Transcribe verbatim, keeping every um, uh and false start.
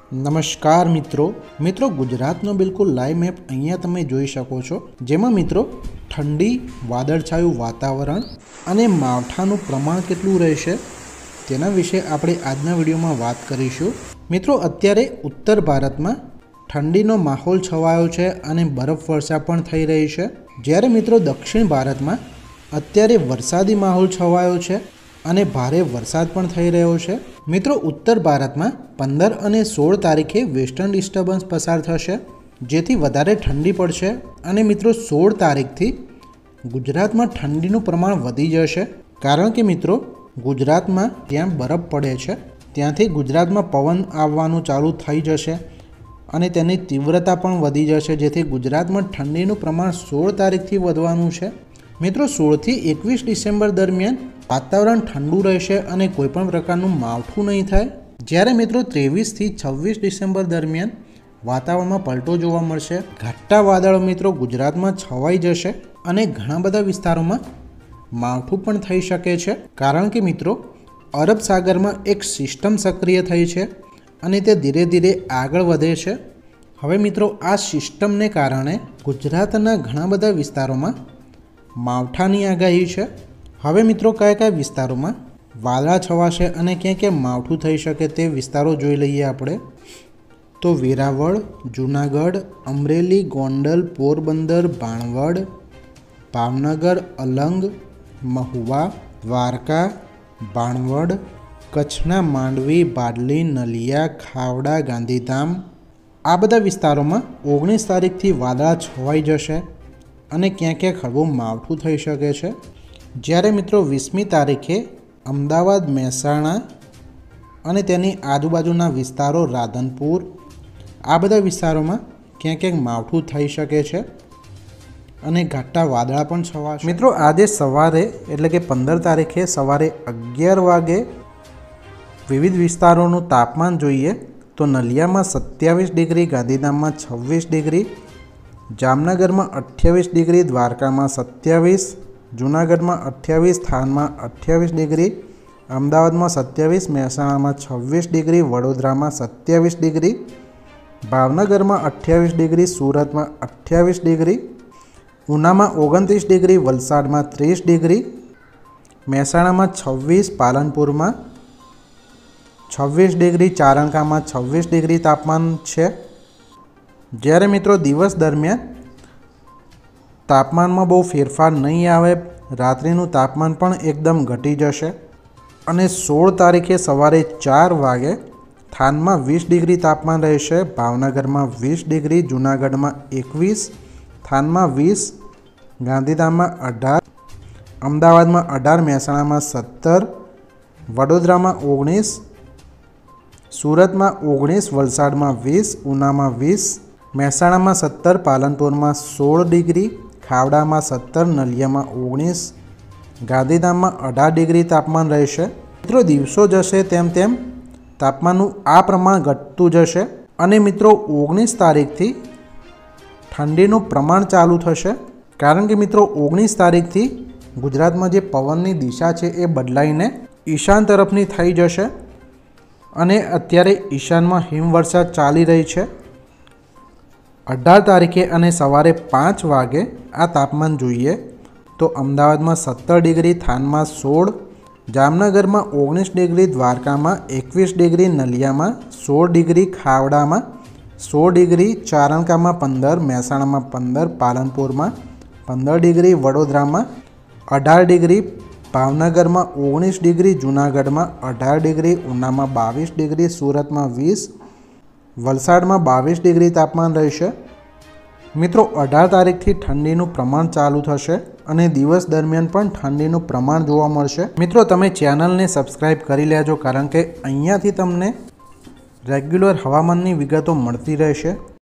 नमस्कार मित्रों मित्रों गुजरातनो बिल्कुल लाइव मैप अहींया तमे जोई शको छो, जेमां मित्रों ठंडी वादळछायुं वातावरण अने मावठानुं प्रमाण केटलुं रहेशे तेना विषे आपणे आजना विडियोमां वात करीशुं। मित्रों अत्यारे उत्तर भारतमां ठंडीनो माहोल छवायो छे अने बरफवर्षा पण थई रही छे, ज्यारे मित्रों दक्षिण भारतमां अत्यारे वरसादी माहोल छवायो छे अने भारे वरसाद पण थई रह्यो छे। मित्रों उत्तर भारत में पंदर और सोल तारीखे वेस्टर्न डिस्टर्बन्स पसार थशे, जेथी वधारे ठंडी पड़शे अने मित्रों सोल तारीख थी गुजरात में ठंडीनुं प्रमाण वधी जशे, कारण के मित्रों गुजरात में त्यां बरफ पड़े छे, त्यांथी गुजरात में पवन आववानुं चालू थई जशे अने तेनी तीव्रता पण वधी जशे, जेथी गुजरात में ठंडीनुं प्रमाण सोल तारीख थी वधवानुं छे। मित्रों सोल थी एकवीस डिसेम्बर दरमियान वातावरण ठंडू रहेशे अने कोईपण प्रकारनुं मावठुं नहीं थाय, ज्यारे मित्रों तेवीस थी छब्बीस डिसेम्बर दरमियान वातावरण में पलटो जोवा मळशे। घाटा वादळो मित्रों गुजरात में छवाई जशे अने घणा बधा विस्तारों में मावठुं पण थई शके छे, कारण के मित्रों अरब सागर में एक सिस्टम सक्रिय थई छे अने ते धीरे धीरे आगळ वधे छे। हवे मित्रों आ सिस्टमने कारणे गुजरातना घणा बधा विस्तारों में मावठानी आगाही छे। हवे मित्रों कया कया विस्तारों में वादळा छवाशे अने क्यां क्यां मावठुं थई शके ते विस्तारों जोई लईए आपणे। तो वेरावळ, जूनागढ़, अमरेली, गोंडल, पोरबंदर, बाणवड, भावनगर, अलंग, महुवा, द्वारका, बाणवड, कच्छना मांडवी, बाडली, नलिया, खावड़ा, गांधीधाम आ बधा विस्तारों में ओगनीस तारीख थी वादळा छवाई जशे अने क्यां क्यां हळवुं मावठुं थई शके छे। ज्यारे मित्रों वीसमी तारीखे अमदावाद, महेसाणा अने तेनी आजुबाजुना विस्तारों राधनपुर आ बधा विस्तारों में क्यां क्यांक मावठुं थई शके छे अने घाटा वादळा पण छवाशे। मित्रों आजे सवारे एटले के पंदर तारीखे सवारे अगियार वागे विविध विस्तारोनुं तापमान जोईए तो नलिया में सत्यावीस डिग्री, गांधीधाम में छवीस डिग्री, जामनगर में अठावीस डिग्री, द्वारका में सत्यावीस, जूनागढ़ में अठावीस, थान में अठावीस डिग्री, अमदावाद में सत्यावीस, महेसाणा में छवीस डिग्री, वडोदरा में सत्यावीस डिग्री, भावनगर में अठावीस डिग्री, सूरत में अठावीस डिग्री, ऊना में ओगणतीस डिग्री, वलसाड में तीस डिग्री, महेसाणा में छवीस, पालनपुर में छवीस डिग्री, चारणका में छवीस डिग्री तापमान है। ज्यारे मित्रों दिवस दरमियान तापमान में बहु फेरफार नहीं आवे, रात्रिनु तापमान पण एकदम घटी जशे अने सोल तारीखे सवारे चार वागे थान में वीस डिग्री तापमान रहेशे, भावनगर में वीस डिग्री, जूनागढ़ में एकवीस, थान में वीस, गांधीधाम में अठार, अमदावाद में अठार, महेसाणा में सत्तर, वडोदरा में ओगनीस, सूरत में ओगनीस, वलसाड में वीस, ऊना में वीस, महेसाणा में सत्तर, पालनपुर में सोल डिग्री, खावड़ा में सत्तर, नलिया में ओगनीस, गांधीधाम में अठार डिग्री तापमान रहेशे। मित्रों दिवसों जशे तेम तेम तापमाननुं आ प्रमाण घटतुं जशे अने मित्रों ओगनीस तारीख थी ठंडीनुं प्रमाण चालू थशे, कारण के मित्रों ओगनीस तारीख थी गुजरात में जे पवननी दिशा छे ए बदलाईने ईशान तरफनी थई जशे अने अत्यारे ईशान में हिमवर्षा चाली रही है। अठार तारीखे अने सवारे पांच वागे आ तापमान जोईए तो अमदावाद में सत्तर डिग्री, थान में सोल, जामनगर में ओगनीस डिग्री, द्वारका में एकवीस डिग्री, नलिया में सोल डिग्री, खावड़ा में सोल डिग्री, चारणका में पंदर, महेसाणा में पंदर, पालनपुर में पंदर डिग्री, वडोदरा में अठार डिग्री, भावनगर में ओगनीस डिग्री, जूनागढ़ में अठार डिग्री, ऊना में बावीस डिग्री, सूरत में वीस, वलसाड में बावीस डिग्री तापमान रहेशे। मित्रों अठार तारीख थी ठंडीनुं प्रमाण चालू थशे अने दिवस दरमियान पण ठंडीनुं प्रमाण जोवा मळशे। मित्रों तमे चेनलने सब्सक्राइब करी लेजो, कारण के अहींयाथी तमने रेग्युलर हवामाननी विगतो मळती रहेशे।